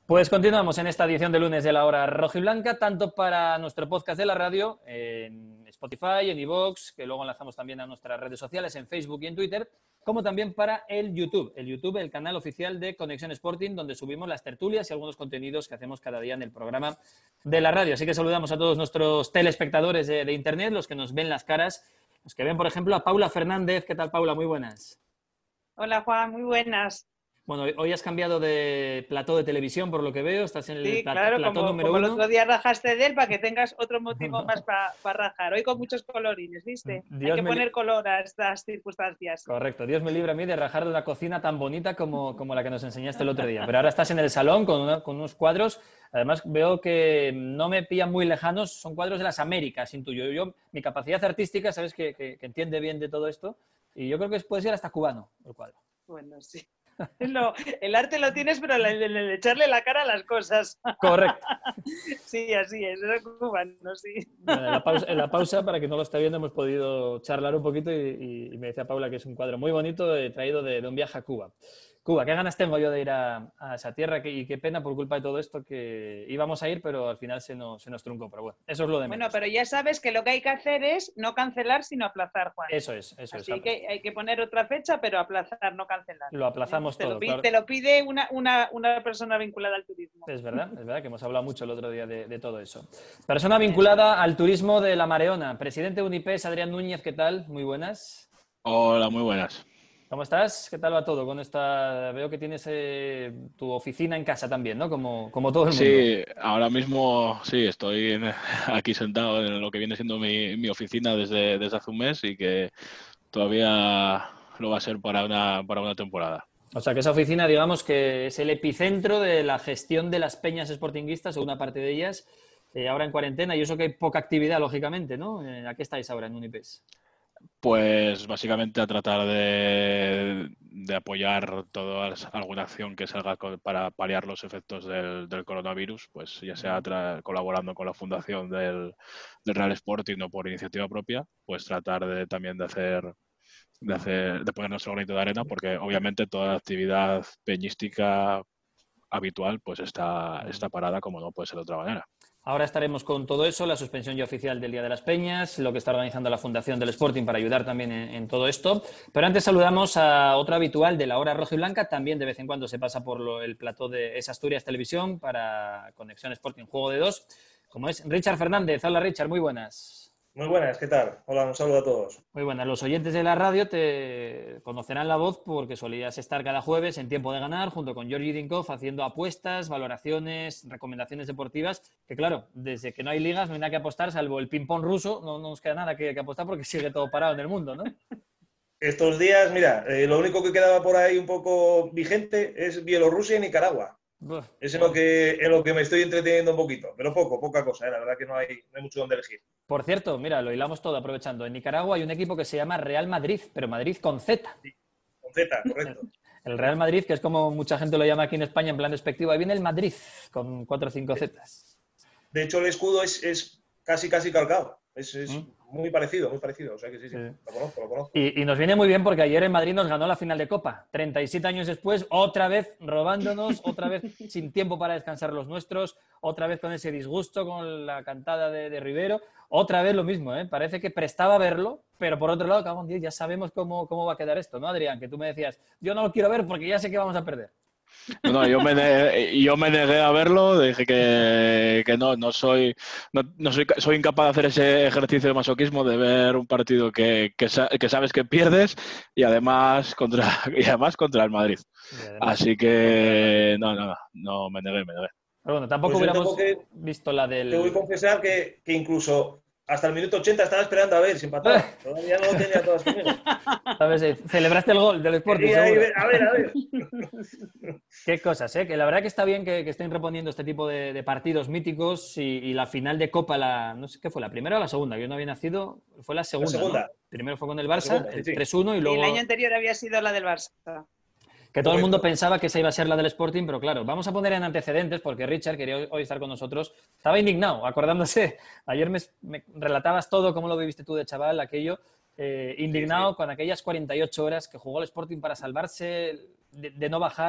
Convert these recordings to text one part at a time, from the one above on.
Pues continuamos en esta edición de lunes de la hora rojiblanca, tanto para nuestro podcast de la radio, en Spotify, en iVoox, que luego enlazamos también a nuestras redes sociales, en Facebook y en Twitter, como también para el YouTube, el canal oficial de Conexión Sporting, donde subimos las tertulias y algunos contenidos que hacemos cada día en el programa de la radio. Así que saludamos a todos nuestros telespectadores de Internet, los que nos ven las caras, los que ven, por ejemplo, a Paula Fernández. ¿Qué tal, Paula? Muy buenas. Hola, Juan, muy buenas. Bueno, hoy has cambiado de plató de televisión, por lo que veo. Estás en el Sí, claro, plató número como el 1. otro día rajaste de él, para que tengas otro motivo más para rajar. Hoy con muchos colorines, ¿viste? Hay Dios que me poner color a estas circunstancias. Correcto. Dios me libre a mí de rajar de una cocina tan bonita como la que nos enseñaste el otro día. Pero ahora estás en el salón con unos cuadros. Además, veo que no me pillan muy lejanos. Son cuadros de las Américas, intuyo. Mi capacidad artística, sabes que entiende bien de todo esto. Y yo creo que puede ser hasta cubano el cuadro. Bueno, sí. El arte lo tienes, pero el echarle la cara a las cosas. Correcto. Sí, así es, era cubano, sí. Bueno, en la pausa, para que no lo esté viendo, hemos podido charlar un poquito y me decía Paula que es un cuadro muy bonito traído de un viaje a Cuba. Cuba, qué ganas tengo yo de ir a esa tierra y qué pena por culpa de todo esto que íbamos a ir, pero al final se nos truncó. Pero bueno, eso es lo de menos. Bueno, pero ya sabes que lo que hay que hacer es no cancelar, sino aplazar, Juan. Eso es. Así que hay que poner otra fecha, pero aplazar, no cancelar. Lo aplazamos todo, claro. Te lo pide una persona vinculada al turismo. Es verdad que hemos hablado mucho el otro día de todo eso. Persona vinculada al turismo de La Mareona. Presidente de Unipes, Adrián Núñez, ¿qué tal? Muy buenas. Hola, muy buenas. ¿Cómo estás? ¿Qué tal va todo con esta? Veo que tienes tu oficina en casa también, ¿no? Como todo el mundo. Sí, ahora mismo sí, estoy aquí sentado en lo que viene siendo mi oficina desde hace un mes y que todavía lo va a ser para una temporada. O sea, que esa oficina, digamos, que es el epicentro de la gestión de las peñas sportinguistas, o una parte de ellas, ahora en cuarentena, y eso que hay poca actividad, lógicamente, ¿no? ¿A qué estáis ahora en Unipes? Pues básicamente a tratar de apoyar alguna acción que salga para paliar los efectos del coronavirus, pues ya sea colaborando con la fundación del Real Sporting o por iniciativa propia, pues tratar también de poner nuestro granito de arena, porque obviamente toda la actividad peñística habitual pues está parada, como no puede ser de otra manera. Ahora estaremos con todo eso, la suspensión ya oficial del Día de las Peñas, lo que está organizando la Fundación del Sporting para ayudar también en todo esto. Pero antes saludamos a otro habitual de la hora roja y blanca, también de vez en cuando se pasa por el plató de Es Asturias Televisión para Conexión Sporting Juego de Dos, como es Richard Fernández. Hola Richard, muy buenas. Muy buenas, ¿qué tal? Hola, un saludo a todos. Muy buenas. Los oyentes de la radio te conocerán la voz porque solías estar cada jueves en Tiempo de Ganar junto con Georgi Dinkov haciendo apuestas, valoraciones, recomendaciones deportivas, que claro, desde que no hay ligas no hay nada que apostar, salvo el ping-pong ruso, no nos queda nada que apostar porque sigue todo parado en el mundo, ¿no? Estos días, mira, lo único que quedaba por ahí un poco vigente es Bielorrusia y Nicaragua. Es en lo que me estoy entreteniendo un poquito, pero poca cosa, la verdad que no hay mucho donde elegir. Por cierto, mira, lo hilamos todo aprovechando. En Nicaragua hay un equipo que se llama Real Madrid, pero Madrid con Z. Sí, con Z, correcto. El Real Madrid, que es como mucha gente lo llama aquí en España en plan despectivo. Ahí viene el Madrid con 4 o 5 Zetas. De hecho, el escudo es casi calcado. Es muy parecido. O sea que sí. Lo conozco. Y nos viene muy bien porque ayer en Madrid nos ganó la final de Copa. 37 años después, otra vez robándonos, otra vez sin tiempo para descansar los nuestros, otra vez con ese disgusto con la cantada de Rivero. Otra vez lo mismo, ¿eh? Parece que prestaba verlo, pero por otro lado, cabrón, ya sabemos cómo va a quedar esto, ¿no, Adrián? Que tú me decías, yo no lo quiero ver porque ya sé que vamos a perder. No, yo me negué a verlo, dije que soy incapaz de hacer ese ejercicio de masoquismo de ver un partido que sabes que pierdes y además contra el Madrid. Así que no me negué. Pero bueno, tampoco pues hubiéramos visto la del... Te voy a confesar que incluso hasta el minuto 80 estaba esperando a ver si empataba. Todavía no lo tenía todas conmigo. ¿Sabes? Celebraste el gol del Sporting, seguro. A ver. Qué cosas, ¿eh? Que la verdad que está bien que estén reponiendo este tipo de partidos míticos y la final de Copa, no sé qué fue, la primera o la segunda, que yo no había nacido, fue la segunda. La segunda. ¿no? Primero fue con el Barça, el 3-1 y luego... Y el año anterior había sido la del Barça. Que todo el mundo pensaba que esa iba a ser la del Sporting, pero claro, vamos a poner en antecedentes, porque Richard quería hoy estar con nosotros. Estaba indignado, acordándose. Ayer me relatabas todo, cómo lo viviste tú de chaval, aquello. Indignado con aquellas 48 horas que jugó el Sporting para salvarse de no bajar,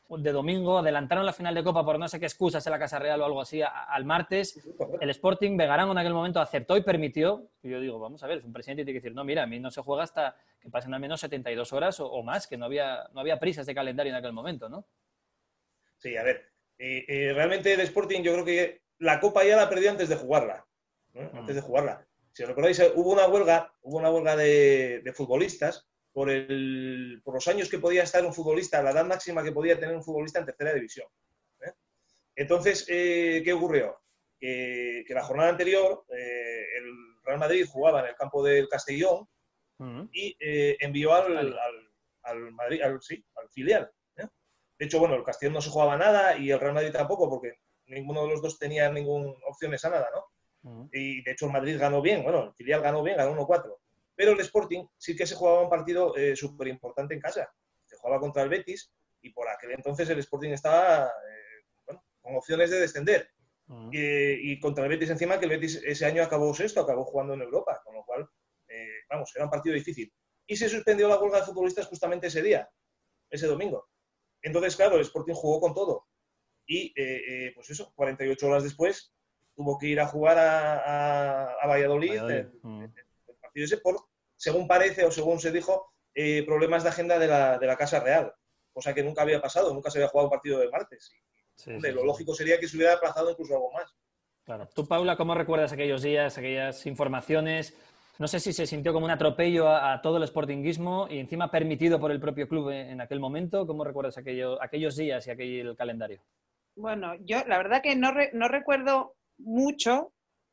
de domingo, adelantaron la final de Copa por no sé qué excusas en la Casa Real o algo así al martes. El Sporting, Begarán en aquel momento aceptó y permitió. Y yo digo, vamos a ver, es un presidente y tiene que decir, no, mira, a mí no se juega hasta que pasen al menos 72 horas o más, que no había prisas de calendario en aquel momento, ¿no? Sí, a ver, realmente el Sporting yo creo que la Copa ya la perdió antes de jugarla, ¿no? Antes de jugarla. Si os recordáis, hubo una huelga de futbolistas por los años que podía estar un futbolista, la edad máxima que podía tener un futbolista en tercera división. Entonces, ¿qué ocurrió? Que la jornada anterior el Real Madrid jugaba en el campo del Castellón y envió al Madrid, al filial. De hecho, bueno, el Castellón no se jugaba nada y el Real Madrid tampoco, porque ninguno de los dos tenía ninguna opciones a nada, ¿no? Y de hecho el Madrid ganó bien, bueno, el filial ganó bien, ganó 1-4. Pero el Sporting sí que se jugaba un partido súper importante en casa. Se jugaba contra el Betis y por aquel entonces el Sporting estaba con opciones de descender. Y contra el Betis encima, que el Betis ese año acabó sexto, acabó jugando en Europa, con lo cual, era un partido difícil. Y se suspendió la huelga de futbolistas justamente ese día, ese domingo. Entonces, claro, el Sporting jugó con todo. Y, pues eso, 48 horas después tuvo que ir a jugar a Valladolid. El partido ese por, según parece o según se dijo, problemas de agenda de la Casa Real. Cosa que nunca había pasado, nunca se había jugado un partido de martes. Lo lógico sería que se hubiera aplazado incluso algo más. Claro. Tú, Paula, ¿cómo recuerdas aquellos días, aquellas informaciones? No sé si se sintió como un atropello a todo el sportinguismo y encima permitido por el propio club en aquel momento. ¿Cómo recuerdas aquellos días y aquel calendario? Bueno, yo la verdad que no recuerdo mucho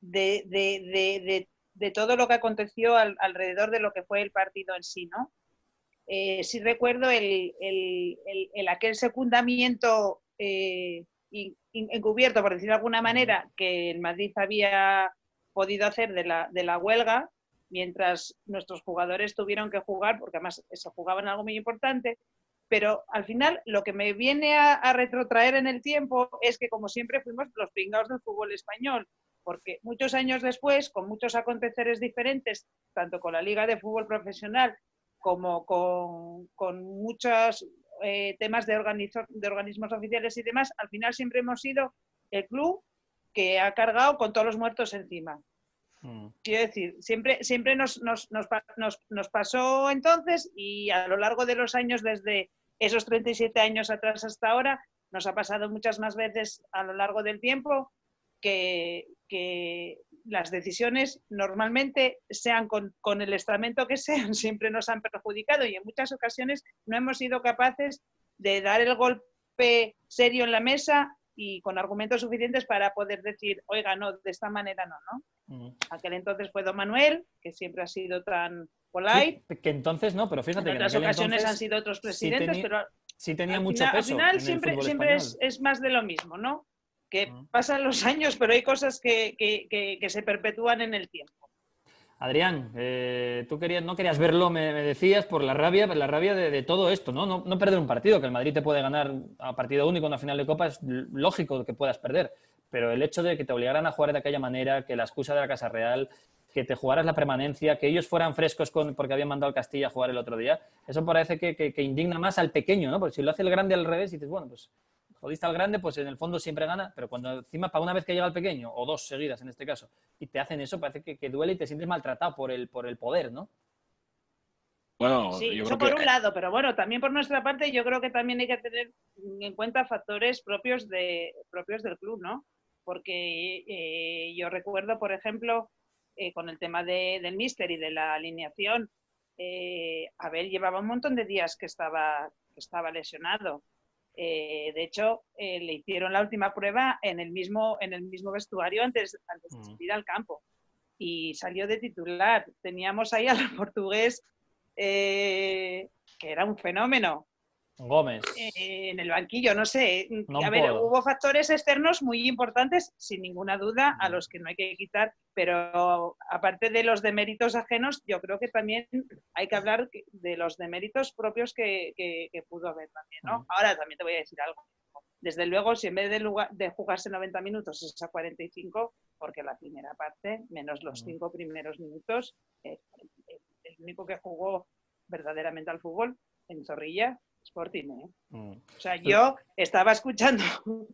de todo lo que aconteció alrededor de lo que fue el partido en sí, ¿no? Sí recuerdo aquel secundamiento encubierto, por decirlo de alguna manera, que el Madrid había podido hacer de la huelga, mientras nuestros jugadores tuvieron que jugar, porque además se jugaban algo muy importante. Pero al final lo que me viene a retrotraer en el tiempo es que, como siempre, fuimos los pringados del fútbol español, porque muchos años después, con muchos aconteceres diferentes, tanto con la Liga de Fútbol Profesional como con muchos temas de organismos oficiales y demás, al final siempre hemos sido el club que ha cargado con todos los muertos encima. Quiero decir, siempre nos pasó entonces, y a lo largo de los años, desde esos 37 años atrás hasta ahora, nos ha pasado muchas más veces a lo largo del tiempo que las decisiones, normalmente sean con el estamento que sean, siempre nos han perjudicado, y en muchas ocasiones no hemos sido capaces de dar el golpe serio en la mesa y con argumentos suficientes para poder decir, oiga, no, de esta manera no. Aquel entonces fue Don Manuel, que siempre ha sido tan polite. Sí, que entonces no, pero fíjate en que otras ocasiones han sido otros presidentes, pero sí tenía mucho peso. Al final en siempre es más de lo mismo, ¿no? Que pasan los años, pero hay cosas que se perpetúan en el tiempo. Adrián, tú no querías verlo, me decías, por la rabia de todo esto, ¿no? No perder un partido, que el Madrid te puede ganar a partido único en una final de Copa, es lógico que puedas perder, pero el hecho de que te obligaran a jugar de aquella manera, que la excusa de la Casa Real, que te jugaras la permanencia, que ellos fueran frescos porque habían mandado al Castilla a jugar el otro día, eso parece que indigna más al pequeño, ¿no? Porque si lo hace el grande al revés, dices, bueno, pues jodiste al grande, pues en el fondo siempre gana, pero cuando encima para una vez que llega el pequeño, o dos seguidas en este caso, y te hacen eso, parece que duele y te sientes maltratado por el poder, ¿no? Bueno, sí, yo eso creo por un lado, pero bueno, también por nuestra parte yo creo que también hay que tener en cuenta factores propios del club, ¿no? Porque yo recuerdo, por ejemplo, con el tema del míster y de la alineación, Abel llevaba un montón de días que estaba lesionado. De hecho, le hicieron la última prueba en el mismo vestuario antes de salir al campo, y salió de titular. Teníamos ahí al portugués, que era un fenómeno. Gómez. En el banquillo, no sé. No a ver, puedo. hubo factores externos muy importantes, sin ninguna duda, a los que no hay que quitar, pero aparte de los deméritos ajenos, yo creo que también hay que hablar de los deméritos propios que pudo haber también, ¿no? Ahora también te voy a decir algo. Desde luego, si en vez de jugarse 90 minutos es a 45, porque la primera parte, menos los 5 primeros minutos, el único que jugó verdaderamente al fútbol en Zorrilla Sporting, ¿eh? O sea, yo estaba escuchando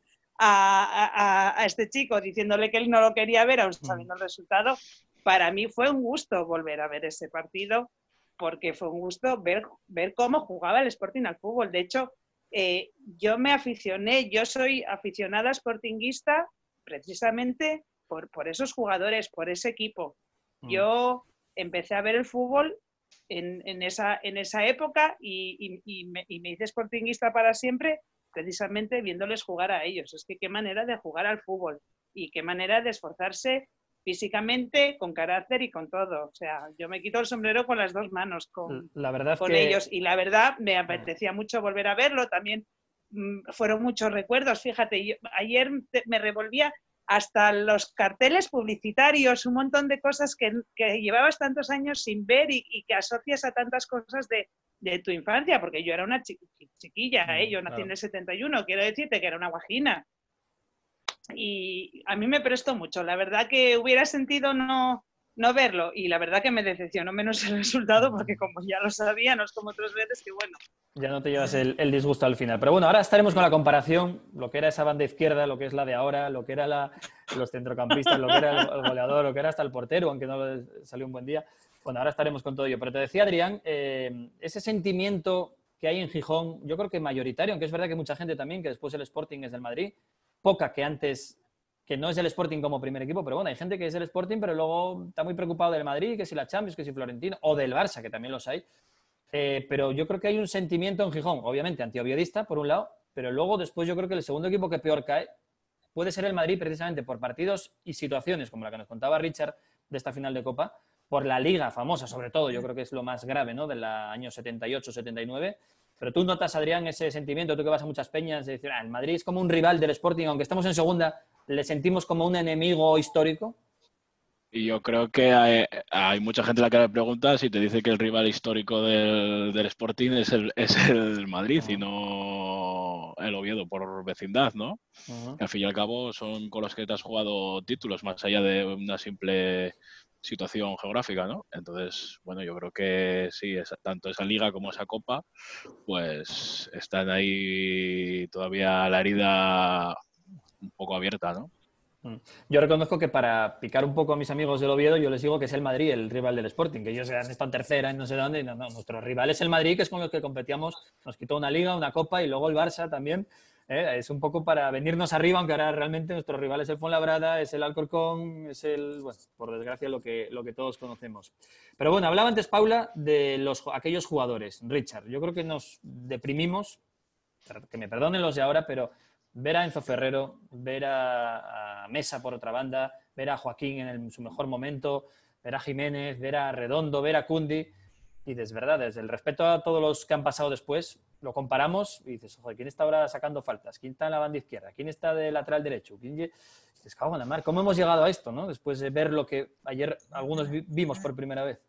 a este chico diciéndole que él no lo quería ver, aún sabiendo el resultado. Para mí fue un gusto volver a ver ese partido, porque fue un gusto ver cómo jugaba el Sporting al fútbol. De hecho, yo me aficioné, yo soy aficionada sportinguista precisamente por esos jugadores, por ese equipo. Yo empecé a ver el fútbol en esa época y me hice sportinguista para siempre, precisamente viéndoles jugar a ellos. Es que qué manera de jugar al fútbol y qué manera de esforzarse físicamente, con carácter y con todo. O sea, yo me quito el sombrero con las dos manos con ellos. Y la verdad, me apetecía mucho volver a verlo. También fueron muchos recuerdos. Fíjate, ayer me revolvía hasta los carteles publicitarios, un montón de cosas que llevabas tantos años sin ver y que asocias a tantas cosas de tu infancia, porque yo era una chiquilla, yo nací en el 71, quiero decirte que era una guajina. Y a mí me prestó mucho, la verdad que hubiera sentido no verlo, y la verdad que me decepcionó menos el resultado, porque como ya lo sabía, no es como otras veces que bueno. Ya no te llevas el disgusto al final. Pero bueno, ahora estaremos con la comparación, lo que era esa banda izquierda, lo que es la de ahora, lo que era los centrocampistas, lo que era el goleador, lo que era hasta el portero, aunque no le salió un buen día. Bueno, ahora estaremos con todo ello. Pero te decía, Adrián, ese sentimiento que hay en Gijón, yo creo que mayoritario, aunque es verdad que mucha gente también, que después el Sporting es del Madrid, poca que antes, que no es el Sporting como primer equipo, pero bueno, hay gente que es el Sporting, pero luego está muy preocupado del Madrid, que si la Champions, que si Florentino, o del Barça, que también los hay. Pero yo creo que hay un sentimiento en Gijón, obviamente antioviedista, por un lado, pero luego después yo creo que el segundo equipo que peor cae puede ser el Madrid, precisamente por partidos y situaciones como la que nos contaba Richard de esta final de Copa, por la Liga famosa, sobre todo, yo creo que es lo más grave, ¿no?, del año 78-79. Pero tú notas, Adrián, ese sentimiento, tú que vas a muchas peñas, de decir, el Madrid es como un rival del Sporting, aunque estamos en segunda, ¿le sentimos como un enemigo histórico? Y yo creo que hay mucha gente a la que le preguntas y te dice que el rival histórico del Sporting es el Madrid y no el Oviedo por vecindad, ¿no? Al fin y al cabo son con los que te has jugado títulos, más allá de una simple situación geográfica, ¿no? Entonces, bueno, yo creo que sí, tanto esa liga como esa copa, pues están ahí todavía la herida un poco abierta, ¿no? Yo reconozco que para picar un poco a mis amigos del Oviedo, yo les digo que es el Madrid el rival del Sporting, que ellos han estado en tercera y no sé dónde. No, nuestro rival es el Madrid, que es con los que competíamos. Nos quitó una liga, una copa y luego el Barça también. Es un poco para venirnos arriba, aunque ahora realmente nuestro rival es el Fuenlabrada, es el Alcorcón, es bueno, por desgracia lo que todos conocemos. Pero bueno, hablaba antes Paula de aquellos jugadores. Richard, yo creo que nos deprimimos, que me perdonen los de ahora, pero ver a Enzo Ferrero, ver a Mesa por otra banda, ver a Joaquín en su mejor momento, ver a Jiménez, ver a Redondo, ver a Cundi, y dices, verdad, desde el respeto a todos los que han pasado después, lo comparamos y dices, joder, ¿quién está ahora sacando faltas? ¿Quién está en la banda izquierda? ¿Quién está de lateral derecho? Dices, cago en la mar, ¿cómo hemos llegado a esto, no? Después de ver lo que ayer algunos vimos por primera vez.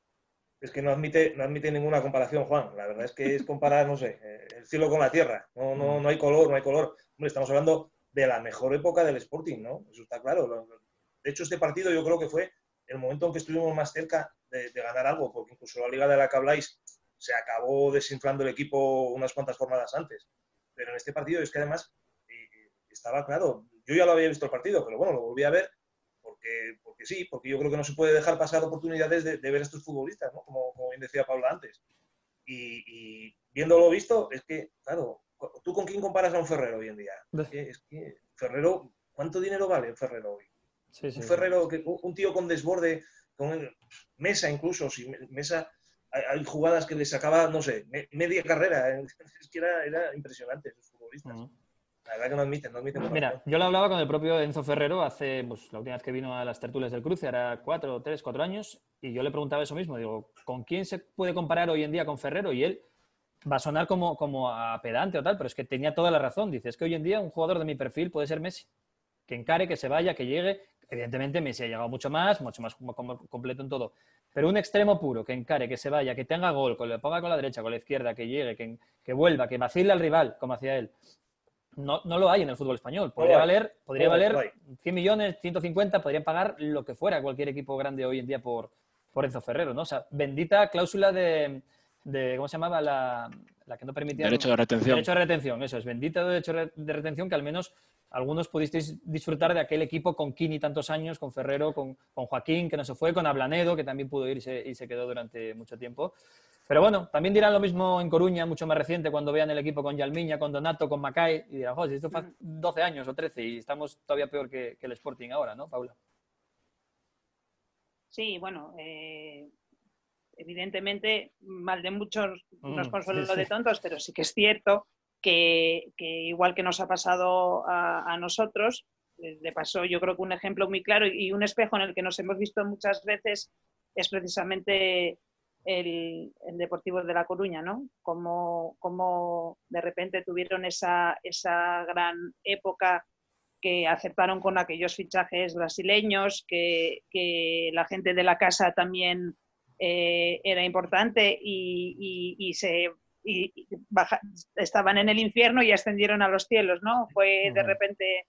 Es que no admite ninguna comparación, Juan. La verdad es que es comparar, no sé, el cielo con la tierra. No hay color, no hay color. Hombre, estamos hablando de la mejor época del Sporting, ¿no? Eso está claro. De hecho, este partido yo creo que fue el momento en que estuvimos más cerca de ganar algo, porque incluso la Liga de la que habláis se acabó desinflando el equipo unas cuantas jornadas antes. Pero en este partido es que además estaba claro. Yo ya lo había visto el partido, pero bueno, lo volví a ver porque sí, porque yo creo que no se puede dejar pasar oportunidades de ver a estos futbolistas, ¿no? Como bien decía Paula antes. Y viéndolo visto, es que, claro, ¿tú con quién comparas a un Ferrero hoy en día? Es que Ferrero, ¿cuánto dinero vale un Ferrero hoy? Sí, un Ferrero, un tío con desborde, con Mesa incluso, si Mesa, hay jugadas que le sacaba, no sé, media carrera, es que era impresionante esos futbolistas. La verdad que no admiten. Mira, yo lo hablaba con el propio Enzo Ferrero hace, pues, la última vez que vino a las tertulias del Cruce, era 4 años, y yo le preguntaba eso mismo. Digo, ¿con quién se puede comparar hoy en día con Ferrero? Y él va a sonar como a pedante o tal, pero es que tenía toda la razón. Dice, es que hoy en día un jugador de mi perfil puede ser Messi. Que encare, que se vaya, que llegue. Evidentemente Messi ha llegado mucho más completo en todo. Pero un extremo puro, que encare, que se vaya, que tenga gol, que le ponga con la derecha, con la izquierda, que llegue, que vuelva, que vacile al rival, como hacía él. No lo hay en el fútbol español. Podría valer 100 millones, 150, podrían pagar lo que fuera cualquier equipo grande hoy en día por Enzo Ferrero, ¿no? O sea, bendita cláusula de ¿cómo se llamaba? La que no permitía... Derecho de retención. Derecho de retención, eso es, bendito derecho de retención, que al menos algunos pudisteis disfrutar de aquel equipo con Kini tantos años, con Ferrero, con Joaquín, que no se fue, con Ablanedo, que también pudo irse y se quedó durante mucho tiempo. Pero bueno, también dirán lo mismo en Coruña, mucho más reciente, cuando vean el equipo con Yalmiña, con Donato, con Macay, y dirán, joder, esto fue 12 años o 13 y estamos todavía peor que el Sporting ahora, ¿no, Paula? Sí, bueno, evidentemente, mal de muchos no es consuelo sí. de tontos, pero sí que es cierto que igual que nos ha pasado a nosotros, le pasó yo creo que un ejemplo muy claro y un espejo en el que nos hemos visto muchas veces es precisamente el Deportivo de La Coruña, ¿no? Como de repente tuvieron esa gran época que aceptaron con aquellos fichajes brasileños, que la gente de la casa también era importante y estaban en el infierno y ascendieron a los cielos, ¿no? Fue de repente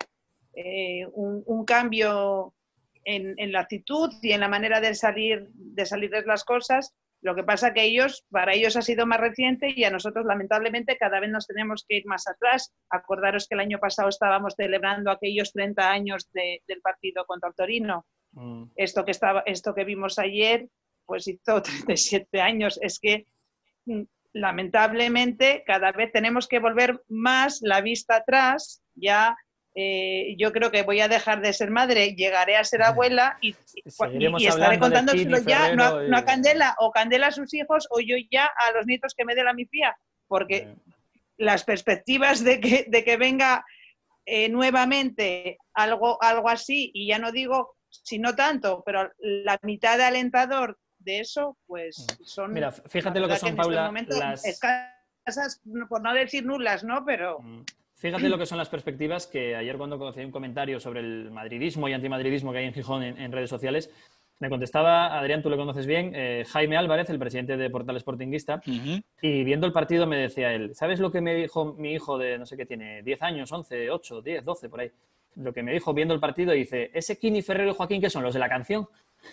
un cambio en la actitud y en la manera de salir de las cosas. Lo que pasa que para ellos ha sido más reciente y a nosotros, lamentablemente, cada vez nos tenemos que ir más atrás. Acordaros que el año pasado estábamos celebrando aquellos 30 años del partido contra el Torino. Esto que vimos ayer, pues hizo 37 años. Es que, lamentablemente, cada vez tenemos que volver más la vista atrás. Ya yo creo que voy a dejar de ser madre, llegaré a ser abuela y estaré contándoselo ya, no a Candela, o Candela a sus hijos, o yo ya a los nietos que me dé la mi fía, porque las perspectivas de que venga nuevamente algo así, y ya no digo si no tanto, pero la mitad de alentador de eso, pues son... Mira, fíjate lo que son, Paula, las... escasas, por no decir nulas, ¿no? Pero... Fíjate lo que son las perspectivas, que ayer cuando conocí un comentario sobre el madridismo y antimadridismo que hay en Gijón en redes sociales, me contestaba, Adrián, tú lo conoces bien, Jaime Álvarez, el presidente de Portal Sportinguista, y viendo el partido me decía él, ¿sabes lo que me dijo mi hijo de, no sé qué tiene, 10 años, 11, 8, 10, 12, por ahí? Lo que me dijo viendo el partido, dice, ¿ese Kini, Ferrero y Joaquín qué son, los de la canción?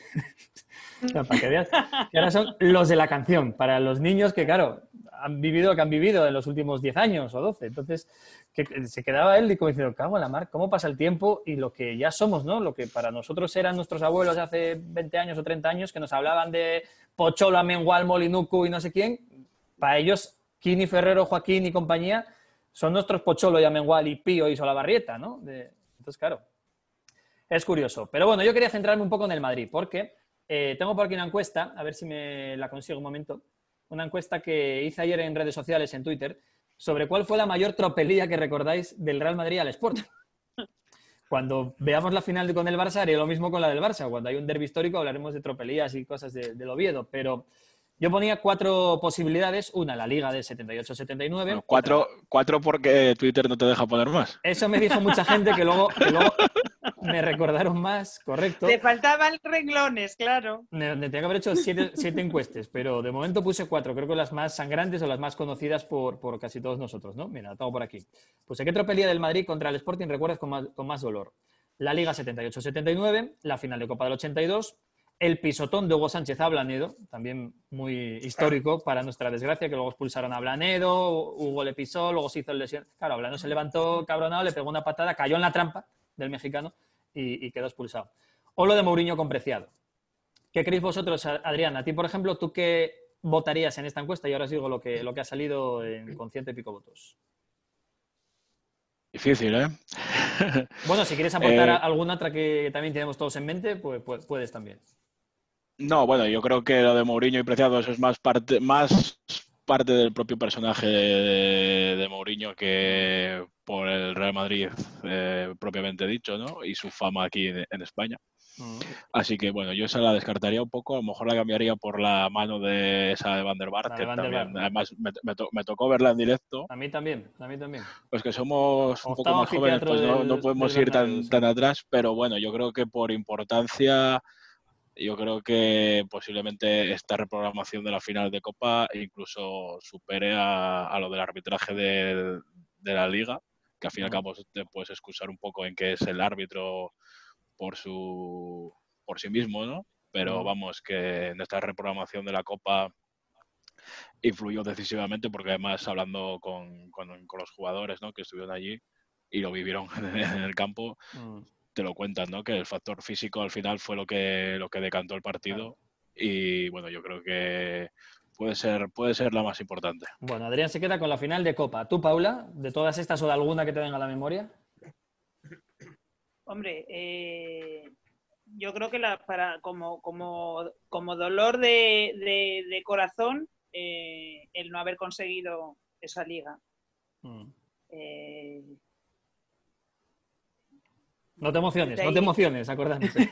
No, para que veas que ahora son los de la canción, para los niños que, claro, han vivido lo que han vivido en los últimos 10 años o 12. Entonces, que se quedaba él y como diciendo, cago en la mar, cómo pasa el tiempo y lo que ya somos, ¿no? Lo que para nosotros eran nuestros abuelos hace 20 años o 30 años, que nos hablaban de Pocholo, Amengual, Molinuku y no sé quién, para ellos, Kini, Ferrero, Joaquín y compañía son nuestros Pocholo y Amengual y Pío y Solabarrieta, ¿no? Entonces, claro, es curioso. Pero bueno, yo quería centrarme un poco en el Madrid, porque tengo por aquí una encuesta, a ver si me la consigo un momento, una encuesta que hice ayer en redes sociales, en Twitter, sobre cuál fue la mayor tropelía que recordáis del Real Madrid al Sporting. Cuando veamos la final con el Barça, haré lo mismo con la del Barça. Cuando hay un derbi histórico hablaremos de tropelías y cosas del Oviedo, pero yo ponía 4 posibilidades. Una, la Liga del 78-79. Bueno, 4 porque Twitter no te deja poner más. Eso me dijo mucha gente que luego me recordaron más, correcto. Te faltaban renglones, claro. Me tenía que haber hecho 7 encuestas, pero de momento puse 4. Creo que las más sangrantes o las más conocidas por casi todos nosotros, ¿no? Mira, la tengo por aquí. Puse, ¿qué tropelía del Madrid contra el Sporting recuerdas con más dolor? La Liga 78-79, la final de Copa del 82, el pisotón de Hugo Sánchez a Ablanedo, también muy histórico para nuestra desgracia, que luego expulsaron a Ablanedo, Hugo le pisó, luego se hizo el lesión. Claro, Ablanedo se levantó cabronado, le pegó una patada, cayó en la trampa del mexicano y quedó expulsado. O lo de Mourinho con Preciado. ¿Qué creéis vosotros, Adrián? A ti, por ejemplo, ¿tú qué votarías en esta encuesta? Y ahora os digo lo que ha salido con 100 y pico votos. Difícil, ¿eh? Bueno, si quieres aportar alguna otra que también tenemos todos en mente, pues puedes también. No, bueno, yo creo que lo de Mourinho y Preciado eso es más parte del propio personaje de Mourinho que por el Real Madrid propiamente dicho, ¿no? Y su fama aquí en España. Así que, bueno, yo esa la descartaría un poco. A lo mejor la cambiaría por la mano de esa de Van der Vaart, que también, además, me tocó verla en directo. A mí también. Pues que somos un poco más jóvenes, pues no podemos ir tan atrás, pero bueno, yo creo que por importancia... Yo creo que posiblemente esta reprogramación de la final de Copa incluso supere a lo del arbitraje de la Liga, que al fin y al cabo te puedes excusar un poco en que es el árbitro por sí mismo, ¿no? Pero vamos, que en esta reprogramación de la Copa influyó decisivamente, porque además hablando con los jugadores, ¿no?, que estuvieron allí y lo vivieron en el campo, te lo cuentan, ¿no?, que el factor físico al final fue lo que decantó el partido. Y bueno, yo creo que puede ser la más importante. Bueno, Adrián se queda con la final de Copa. ¿Tú, Paula, de todas estas o de alguna que te venga a la memoria? Hombre, yo creo que como dolor de corazón, el no haber conseguido esa liga. No te emociones, acordándote.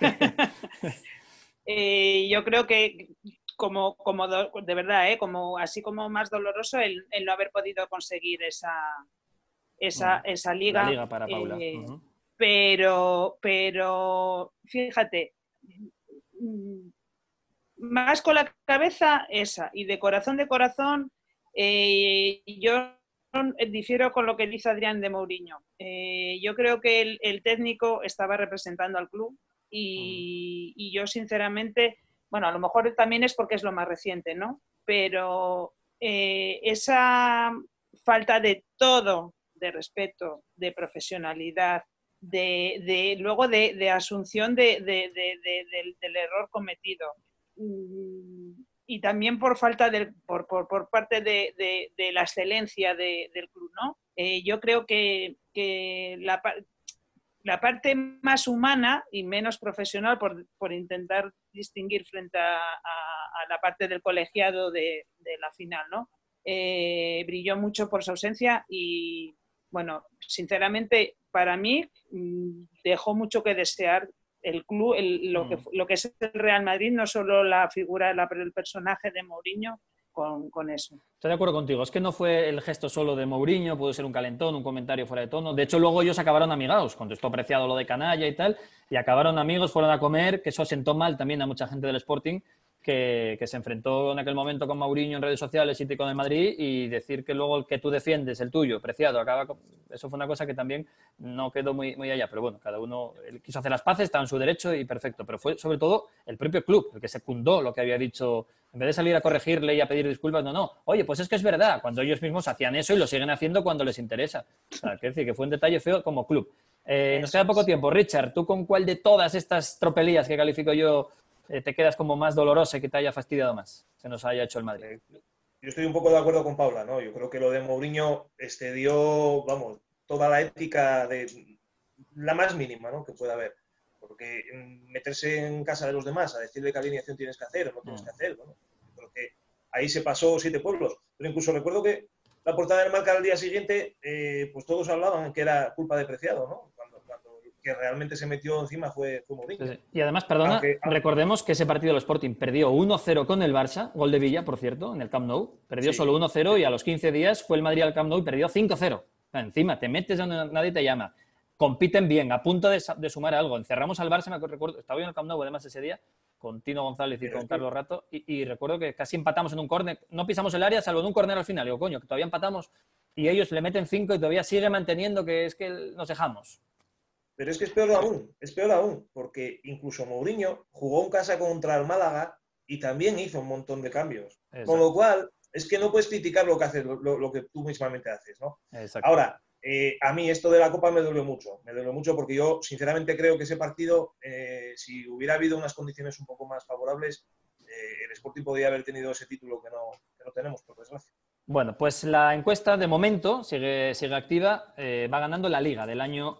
Yo creo que de verdad, así como más doloroso el no haber podido conseguir esa liga. La liga para Paula. Pero fíjate, más con la cabeza esa, y de corazón, yo difiero con lo que dice Adrián de Mourinho. Yo creo que el técnico estaba representando al club y yo sinceramente, bueno, a lo mejor también es porque es lo más reciente, ¿no? Pero esa falta de todo, de respeto, de profesionalidad, luego de asunción del error cometido, y también por falta por parte de la excelencia del club, ¿no? Yo creo que la parte más humana y menos profesional, por intentar distinguir frente a la parte del colegiado de la final, ¿no? Brilló mucho por su ausencia y, bueno, sinceramente, para mí dejó mucho que desear el club, lo que es el Real Madrid, no solo la figura, el personaje de Mourinho con eso. Estoy de acuerdo contigo, es que no fue el gesto solo de Mourinho, pudo ser un calentón, un comentario fuera de tono. De hecho, luego ellos acabaron amigados, contestó Preciado lo de canalla y tal, y acabaron amigos, fueron a comer, que eso sentó mal también a mucha gente del Sporting, que se enfrentó en aquel momento con Mourinho en redes sociales y con el Madrid, y decir que luego el que tú defiendes, el tuyo, Preciado, acaba con... Eso fue una cosa que también no quedó muy allá, pero bueno, cada uno quiso hacer las paces, estaba en su derecho y perfecto, pero fue sobre todo el propio club el que secundó lo que había dicho, en vez de salir a corregirle y a pedir disculpas, no, oye, pues es que es verdad, cuando ellos mismos hacían eso y lo siguen haciendo cuando les interesa. O sea, quiero decir que fue un detalle feo como club. Nos queda poco tiempo. Richard, ¿tú con cuál de todas estas tropelías que califico yo te quedas como más dolorosa y que te haya fastidiado más, se nos haya hecho el Madrid? Yo estoy un poco de acuerdo con Paula, ¿no? Yo creo que lo de Mourinho excedió, vamos, toda la ética de la más mínima, ¿no?, que pueda haber. Porque meterse en casa de los demás a decirle qué alineación tienes que hacer o no tienes que hacer, ¿no? Yo creo que ahí se pasó 7 pueblos. Pero incluso recuerdo que la portada del Marca al día siguiente, pues todos hablaban que era culpa de Preciado, ¿no? Cuando que realmente se metió encima fue Mourinho. Sí. Y además, perdona, recordemos que ese partido del Sporting perdió 1-0 con el Barça, gol de Villa, por cierto, en el Camp Nou. Perdió solo 1-0 y a los 15 días fue el Madrid al Camp Nou y perdió 5-0. Encima, te metes donde nadie te llama. Compiten bien, a punto de sumar algo. Encerramos al Barça, me recuerdo, estaba yo en el Camp Nou además ese día, con Tino González y con Carlos Rato, y recuerdo que casi empatamos en un córner. No pisamos el área, salvo en un córner al final. Digo, coño, que todavía empatamos y ellos le meten 5 y todavía sigue manteniendo que es que nos dejamos. Pero es que es peor aún, porque incluso Mourinho jugó en casa contra el Málaga y también hizo un montón de cambios. Exacto. Con lo cual, es que no puedes criticar lo que haces, lo que tú mismamente haces, ¿no? Exacto. Ahora, a mí esto de la Copa me dolió mucho porque yo sinceramente creo que ese partido, si hubiera habido unas condiciones un poco más favorables, el Sporting podría haber tenido ese título que no tenemos, por desgracia. Bueno, pues la encuesta de momento sigue activa, va ganando la Liga del año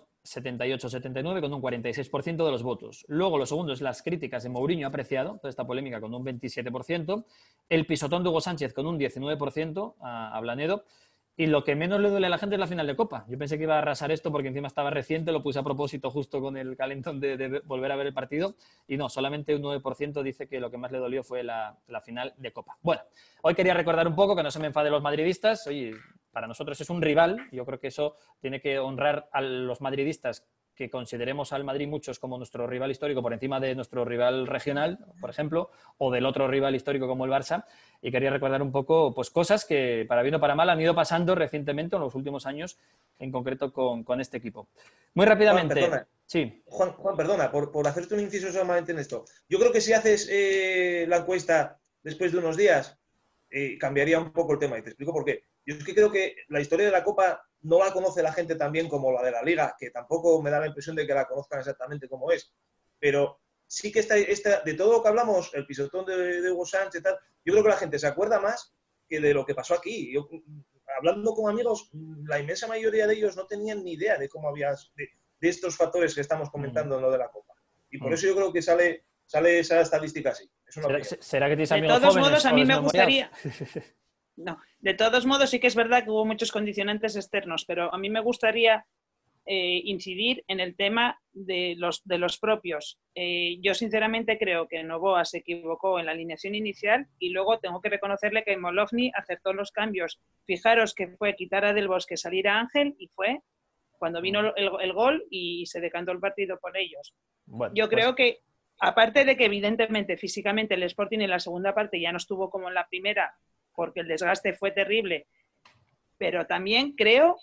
78-79 con un 46% de los votos. Luego, lo segundo es las críticas de Mourinho apreciado, toda esta polémica con un 27%, el pisotón de Hugo Sánchez con un 19% a Blanedo, y lo que menos le duele a la gente es la final de Copa. Yo pensé que iba a arrasar esto porque encima estaba reciente, lo puse a propósito justo con el calentón de volver a ver el partido, y no, solamente un 9% dice que lo que más le dolió fue la final de Copa. Bueno, hoy quería recordar un poco, que no se me enfade los madridistas, oye, para nosotros es un rival, yo creo que eso tiene que honrar a los madridistas, que consideremos al Madrid muchos como nuestro rival histórico por encima de nuestro rival regional, por ejemplo, o del otro rival histórico como el Barça, y quería recordar un poco pues cosas que para bien o para mal han ido pasando recientemente en los últimos años, en concreto con este equipo. Muy rápidamente. Juan, perdona. Sí. Juan, perdona, por hacerte un inciso solamente en esto. Yo creo que si haces la encuesta después de unos días, cambiaría un poco el tema. Y te explico por qué. Yo es que creo que la historia de la Copa no la conoce la gente tan bien como la de la Liga, que tampoco me da la impresión de que la conozcan exactamente como es. Pero sí que de todo lo que hablamos, el pisotón de Hugo Sánchez y tal, yo creo que la gente se acuerda más que de lo que pasó aquí. Yo, hablando con amigos, la inmensa mayoría de ellos no tenían ni idea de cómo había... de estos factores que estamos comentando en lo de la Copa. Y por eso yo creo que sale esa estadística así. ¿Será que tienes de amigos todos jóvenes modos, a mí me desmemoriados? gustaría... No, de todos modos sí que es verdad que hubo muchos condicionantes externos, pero a mí me gustaría incidir en el tema de los propios. Yo sinceramente creo que Novoa se equivocó en la alineación inicial y luego tengo que reconocerle que Molovny acertó los cambios. Fijaros que fue quitar a Del Bosque, salir a Ángel y fue cuando vino el gol y se decantó el partido por ellos. Bueno, yo creo que, aparte de que evidentemente físicamente el Sporting en la segunda parte ya no estuvo como en la primera, porque el desgaste fue terrible, pero también creo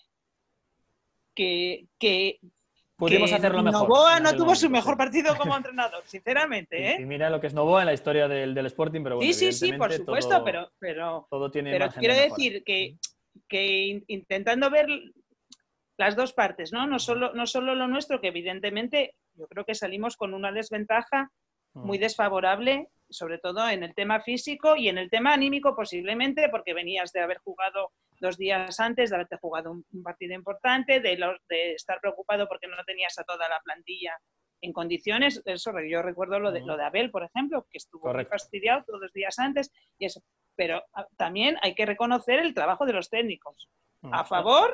que pudimos hacerlo mejor. Novoa no tuvo su mejor partido como entrenador, sinceramente. Y mira lo que es Novoa en la historia del Sporting, pero bueno, sí, por supuesto, todo tiene pero margen quiero de mejora. decir que intentando ver las dos partes, ¿no? No solo lo nuestro, que evidentemente yo creo que salimos con una desventaja muy desfavorable, sobre todo en el tema físico y en el tema anímico posiblemente, porque venías de haber jugado 2 días antes, de haberte jugado un partido importante, de estar preocupado porque no tenías a toda la plantilla en condiciones. Eso, yo recuerdo lo de Abel, por ejemplo, que estuvo muy fastidiado todos los días antes y eso. Pero también hay que reconocer el trabajo de los técnicos. A favor.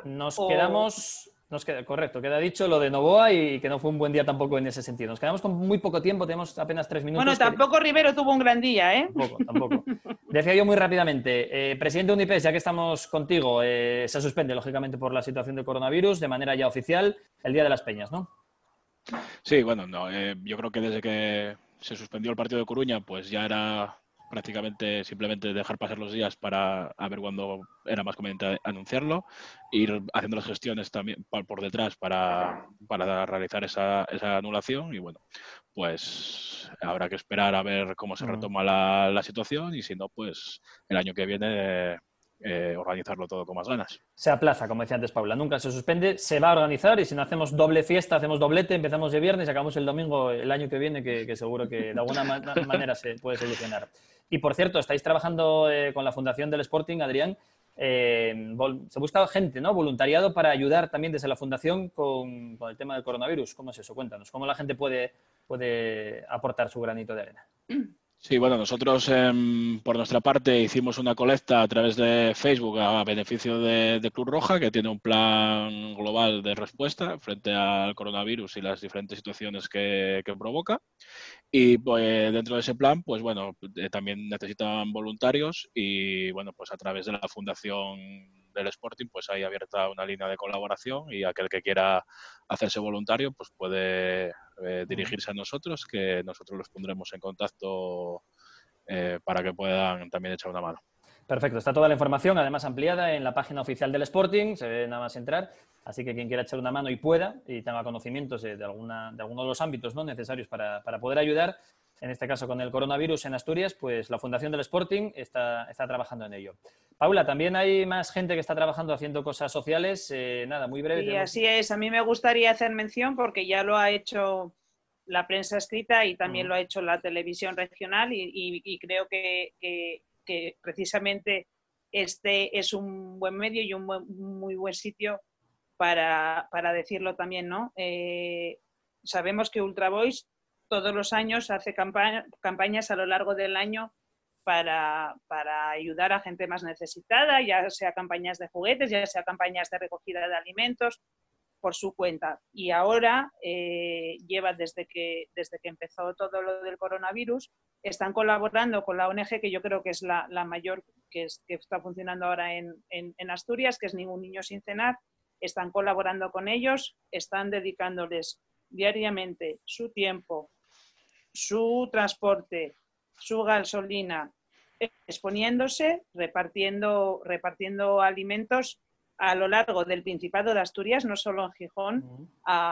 Correcto, queda dicho lo de Novoa y que no fue un buen día tampoco en ese sentido. Nos quedamos con muy poco tiempo, tenemos apenas 3 minutos. Bueno, tampoco Rivero tuvo un gran día, ¿eh? Tampoco. Decía yo muy rápidamente, presidente Unipes, ya que estamos contigo, se suspende, lógicamente, por la situación de coronavirus, de manera ya oficial, el Día de las Peñas, ¿no? Sí, bueno, yo creo que desde que se suspendió el partido de Coruña, pues ya era prácticamente simplemente dejar pasar los días para a ver cuándo era más conveniente anunciarlo, ir haciendo las gestiones también por detrás para realizar esa anulación y bueno, pues habrá que esperar a ver cómo se retoma la situación y si no, pues el año que viene organizarlo todo con más ganas. Se aplaza, como decía antes Paula, nunca se suspende, se va a organizar y si no hacemos doble fiesta, hacemos doblete, empezamos el viernes y acabamos el domingo el año que viene, que seguro que de alguna manera se puede solucionar. Y por cierto, estáis trabajando con la Fundación del Sporting, Adrián, se busca gente, ¿no? Voluntariado para ayudar también desde la Fundación con el tema del coronavirus. ¿Cómo es eso? Cuéntanos, ¿cómo la gente puede aportar su granito de arena? Sí, bueno, nosotros por nuestra parte hicimos una colecta a través de Facebook a beneficio de Cruz Roja, que tiene un plan global de respuesta frente al coronavirus y las diferentes situaciones que provoca. Y pues, dentro de ese plan, pues bueno, también necesitan voluntarios y bueno, pues a través de la Fundación del Sporting, pues hay abierta una línea de colaboración y aquel que quiera hacerse voluntario, pues puede dirigirse a nosotros, que nosotros los pondremos en contacto para que puedan también echar una mano. Perfecto, está toda la información, además ampliada en la página oficial del Sporting, se ve nada más entrar, así que quien quiera echar una mano y pueda, y tenga conocimientos de alguno de los ámbitos, ¿no?, necesarios para poder ayudar, en este caso con el coronavirus en Asturias, pues la Fundación del Sporting está trabajando en ello. Paula, también hay más gente que está trabajando haciendo cosas sociales, nada, muy breve. Sí, así es, a mí me gustaría hacer mención porque ya lo ha hecho la prensa escrita y también lo ha hecho la televisión regional y creo que precisamente este es un buen medio y un muy buen sitio para decirlo también, ¿no? Sabemos que Ultra Boys todos los años hace campañas a lo largo del año para ayudar a gente más necesitada, ya sea campañas de juguetes, ya sea campañas de recogida de alimentos, por su cuenta. Y ahora lleva desde que empezó todo lo del coronavirus, están colaborando con la ONG que yo creo que es la mayor que está funcionando ahora en Asturias, que es Ningún Niño Sin Cenar. Están colaborando con ellos, están dedicándoles diariamente su tiempo, su transporte, su gasolina, exponiéndose, repartiendo alimentos a lo largo del Principado de Asturias, no solo en Gijón,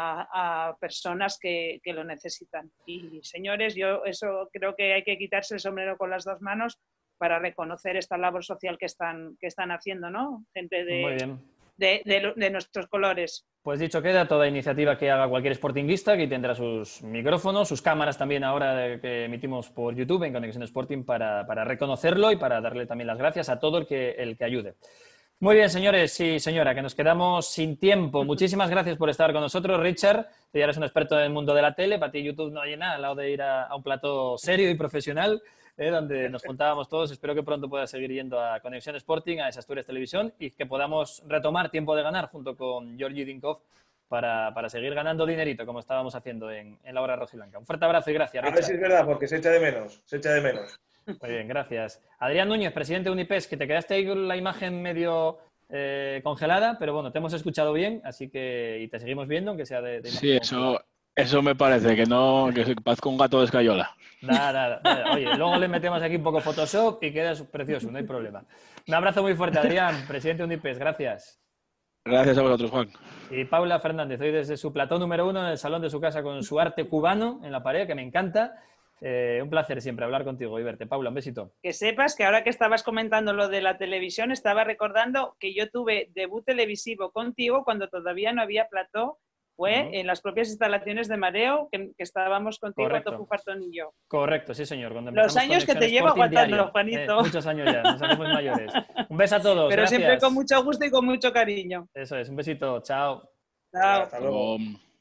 a personas que lo necesitan. Y señores, yo eso creo que hay que quitarse el sombrero con las dos manos para reconocer esta labor social que están haciendo, ¿no? Gente Muy bien. de nuestros colores. Pues dicho queda, toda iniciativa que haga cualquier sportinguista, que tendrá sus micrófonos, sus cámaras también ahora que emitimos por YouTube en Conexión Sporting para reconocerlo y para darle también las gracias a todo el que ayude. Muy bien, señores y señora, que nos quedamos sin tiempo. Muchísimas gracias por estar con nosotros, Richard. Tú ya eres un experto en el mundo de la tele. Para ti YouTube no hay nada al lado de ir a un plató serio y profesional, donde nos juntábamos todos. Espero que pronto puedas seguir yendo a Conexión Sporting, a Asturias Televisión, y que podamos retomar Tiempo de Ganar junto con Georgi Dinkov para seguir ganando dinerito, como estábamos haciendo en la hora rojiblanca. Un fuerte abrazo y gracias, Richard. A ver si es verdad, porque se echa de menos. Muy bien, gracias. Adrián Núñez, presidente de Unipes, que te quedaste ahí con la imagen medio congelada, pero bueno, te hemos escuchado bien, así que y te seguimos viendo, aunque sea de sí, eso me parece, que parezco un gato de escayola. Nada. Oye, luego le metemos aquí un poco Photoshop y queda precioso, no hay problema. Un abrazo muy fuerte, Adrián, presidente de Unipes, gracias. Gracias a vosotros, Juan. Y Paula Fernández, hoy desde su plató número 1 en el salón de su casa con su arte cubano en la pared, que me encanta. Un placer siempre hablar contigo y verte. Paula, un besito. Que sepas que ahora que estabas comentando lo de la televisión, estaba recordando que yo tuve debut televisivo contigo cuando todavía no había plató. Fue en las propias instalaciones de Mareo, que estábamos contigo, Tofu Fartón y yo. Correcto, sí, señor. Los años que te llevo aguantando, Juanito. Muchos años ya, nos hacemos mayores. Un beso a todos. Pero gracias. Siempre con mucho gusto y con mucho cariño. Eso es, un besito. Chao. Chao. Hasta luego.